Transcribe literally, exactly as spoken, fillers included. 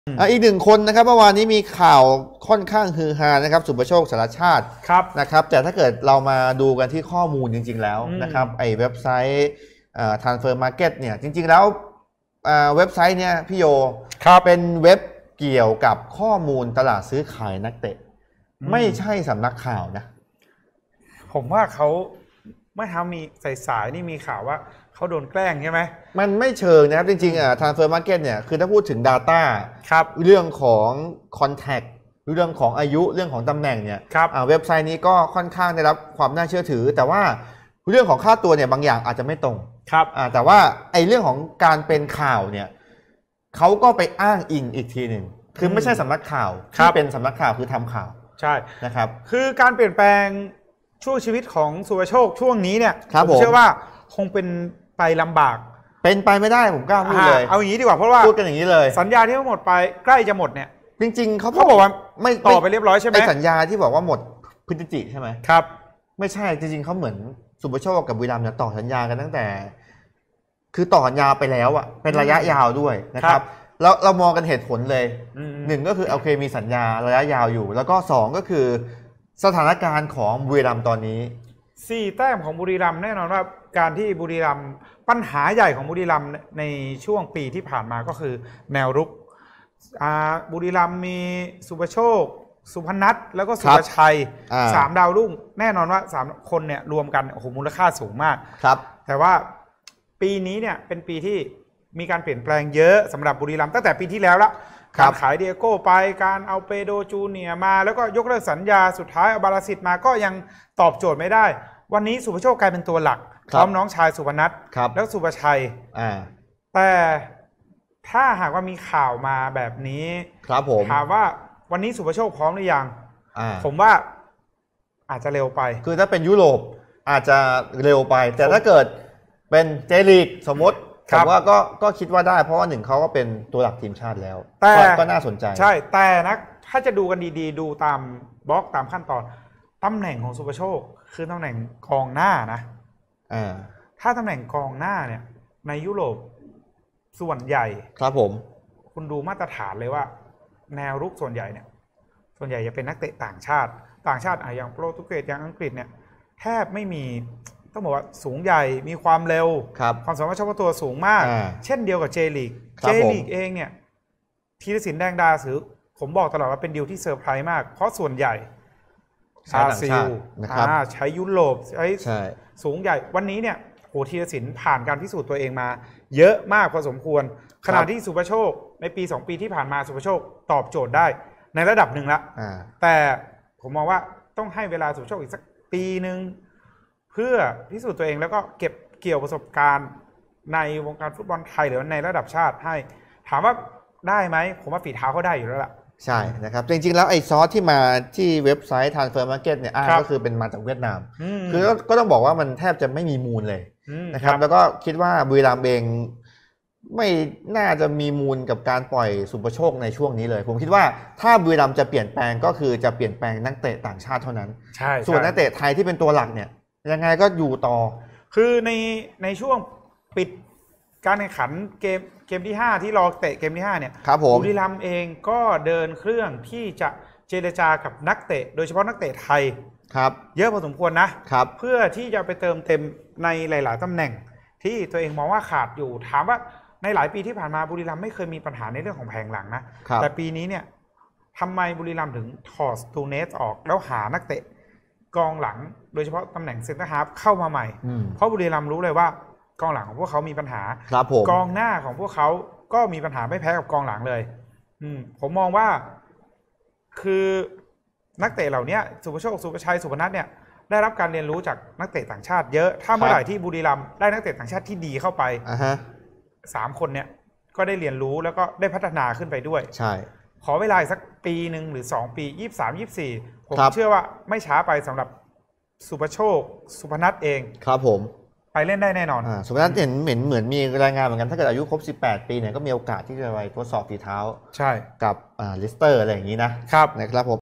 อีกหนึ่งคนนะครับเมื่อวานนี้มีข่าวค่อนข้างฮือฮานะครับสุภโชคสารชาตินะครับแต่ถ้าเกิดเรามาดูกันที่ข้อมูลจริงๆแล้วนะครับไอเว็บไซต์ทรานสเฟอร์มาร์เก็ตเนี่ยจริงๆแล้วเว็บไซต์เนี่ยพี่โยเป็นเว็บเกี่ยวกับข้อมูลตลาดซื้อขายนักเตะไม่ใช่สำนักข่าวนะผมว่าเขาไม่ทำมีสายสายนี่มีข่าวว่าเขาโดนแกล้งใช่ไหมมันไม่เชิงนะครับจริงๆอ่ะ Transfer Market เนี่ยคือถ้าพูดถึง Data ครับเรื่องของ Contact เรื่องของอายุเรื่องของตำแหน่งเนี่ยเว็บไซต์นี้ก็ค่อนข้างได้รับความน่าเชื่อถือแต่ว่าเรื่องของค่าตัวเนี่ยบางอย่างอาจจะไม่ตรงครับแต่ว่าไอ้เรื่องของการเป็นข่าวเนี่ยเขาก็ไปอ้างอิงอีกทีหนึ่งคือไม่ใช่สำนักข่าวที่เป็นสำนักข่าวคือทำข่าวใช่นะครับคือการเปลี่ยนแปลงช่วงชีวิตของสุภโชคช่วงนี้เนี่ยผมเชื่อว่าคงเป็นไปลำบากเป็นไปไม่ได้ผมกล้าพูดเลยเอาอย่างนี้ดีกว่าเพราะว่าพูดกันอย่างนี้เลยสัญญาที่หมดไปใกล้จะหมดเนี่ยจริงๆเขาบอกว่าไม่ต่อไปเรียบร้อยใช่ไหมสัญญาที่บอกว่าหมดพฤศจิกใช่ไหมครับไม่ใช่จริงๆเขาเหมือนสุภโชคกับบุรีรัมย์เนี่ยต่อสัญญากันตั้งแต่คือต่อสัญญาไปแล้วอ่ะเป็นระยะยาวด้วยนะครับแล้วเรามองกันเหตุผลเลยหนึ่งก็คือโอเคมีสัญญาระยะยาวอยู่แล้วก็สองก็คือสถานการณ์ของบุรีรัมย์ตอนนี้สี่แต้มของบุรีรัมย์แน่นอนว่าการที่บุรีรัมย์ปัญหาใหญ่ของบุรีรัมย์ในช่วงปีที่ผ่านมาก็คือแนวรุกบุรีรัมย์มีสุภโชคสุพนัทแล้วก็สุภชัยสามดาวรุ่งแน่นอนว่าสามคนเนี่ยรวมกันโอ้โหมูลค่าสูงมากครับแต่ว่าปีนี้เนี่ยเป็นปีที่มีการเปลี่ยนแปลงเยอะสำหรับบุรีรัมย์ตั้งแต่ปีที่แล้วละการขายเดียโก้ไปการเอาเปโดจูเนียมาแล้วก็ยกเลิกสัญญาสุดท้ายเอาบาลาสิตมาก็ยังตอบโจทย์ไม่ได้วันนี้สุภโชคกลายเป็นตัวหลักพร้อมน้องชายสุพนัทแล้วสุภชัยแต่ถ้าหากว่ามีข่าวมาแบบนี้ครับผมถามว่าวันนี้สุภโชคพร้อมหรือยังผมว่าอาจจะเร็วไปคือถ้าเป็นยุโรปอาจจะเร็วไปแต่ถ้าเกิดเป็นเจลีกสมมติผมว่าก็ก็คิดว่าได้เพราะว่าหนึ่งเขาก็เป็นตัวหลักทีมชาติแล้วแต่ก็น่าสนใจใช่แต่นะถ้าจะดูกันดีๆดูตามบล็อกตามขั้นตอนตำแหน่งของสุภโชคคือตำแหน่งกองหน้านะอ่าถ้าตำแหน่งกองหน้าเนี่ยในยุโรปส่วนใหญ่ครับผมคุณดูมาตรฐานเลยว่าแนวรุกส่วนใหญ่เนี่ยส่วนใหญ่จะเป็นนักเตะต่างชาติต่างชาติอ่ะอย่างโปรตุเกสอย่างอังกฤษเนี่ยแทบไม่มีต้องบอกว่าสูงใหญ่มีความเร็วความสามารถเฉพาะตัวสูงมากเช่นเดียวกับเจลีกเจลีกเองเนี่ยธีรศิลป์แดงดาสือผมบอกตลอดว่าเป็นดีลที่เซอร์ไพรส์มากเพราะส่วนใหญ่บราซิลนะครับใช้ยุโรปใช้สูงใหญ่วันนี้เนี่ยโหธีรศิลป์ผ่านการพิสูจน์ตัวเองมาเยอะมากพอสมควรขณะที่สุภโชคในปีสองปีที่ผ่านมาสุภโชคตอบโจทย์ได้ในระดับหนึ่งละแต่ผมมองว่าต้องให้เวลาสุภโชคอีกสักปีหนึ่งเพื่อพิสูจน์ตัวเองแล้วก็เก็บเกี่ยวประสบการณ์ในวงการฟุตบอลไทยหรือในระดับชาติให้ถามว่าได้ไหมผมว่าฝีเท้าเขาได้อยู่แล้วล่ะใช่นะครับจริงๆแล้วไอ้ซอสที่มาที่เว็บไซต์ Transfer Market เนี่ยอ้างก็คือเป็นมาจากเวียดนามคือก็ต้องบอกว่ามันแทบจะไม่มีมูลเลยนะครับแล้วก็คิดว่าบุรีรัมย์เองไม่น่าจะมีมูลกับการปล่อยสุภโชคในช่วงนี้เลยผมคิดว่าถ้าบุรีรัมย์จะเปลี่ยนแปลงก็คือจะเปลี่ยนแปลงนักเตะต่างชาติเท่านั้นใช่ส่วนนักเตะไทยที่เป็นตัวหลักเนี่ยยังไงก็อยู่ต่อคือในในช่วงปิดการแข่งขันเกมเกมที่ห้าที่รอเตะเกมที่ห้าเนี่ยบุรีรัมย์เองก็เดินเครื่องที่จะเจรจากับนักเตะโดยเฉพาะนักเตะไทยครับเยอะพอสมควรนะครับเพื่อที่จะไปเติมเต็มในหลายๆตำแหน่งที่ตัวเองมองว่าขาดอยู่ถามว่าในหลายปีที่ผ่านมาบุรีรัมย์ไม่เคยมีปัญหาในเรื่องของแผงหลังนะแต่ปีนี้เนี่ยทำไมบุรีรัมย์ถึงถอดสตูเนสออกแล้วหานักเตะกองหลังโดยเฉพาะตำแหน่งเซ็นเตอร์ฮาล์ฟเข้ามาใหม่เพราะบุรีรัมย์รู้เลยว่ากองหลังของพวกเขามีปัญหากองหน้าของพวกเขาก็มีปัญหาไม่แพ้กับกองหลังเลยอืมผมมองว่าคือนักเตะเหล่านี้สุภโชคสุภชัยสุพนัทเนี่ยได้รับการเรียนรู้จากนักเตะต่างชาติเยอะถ้าเมื่อไหร่ที่บุรีรัมย์ได้นักเตะต่างชาติที่ดีเข้าไปสามคนเนี่ยก็ได้เรียนรู้แล้วก็ได้พัฒนาขึ้นไปด้วยใช่ขอเวลาสักปีหนึ่งหรือสองปียี่สิบสาม ยี่สิบสี่ผมเชื่อว่าไม่ช้าไปสำหรับสุภโชคสุพนัทเองครับผมไปเล่นได้แน่นอนอ่าสุพนัทเห็นเหมือนเหมือนมีรายงานเหมือนกันถ้าเกิดอายุครบสิบแปดปีเนี่ยก็มีโอกาสที่จะไปทดสอบฝีเท้าใช่กับอ่าลิสเตอร์อะไรอย่างนี้นะครับนะครับผม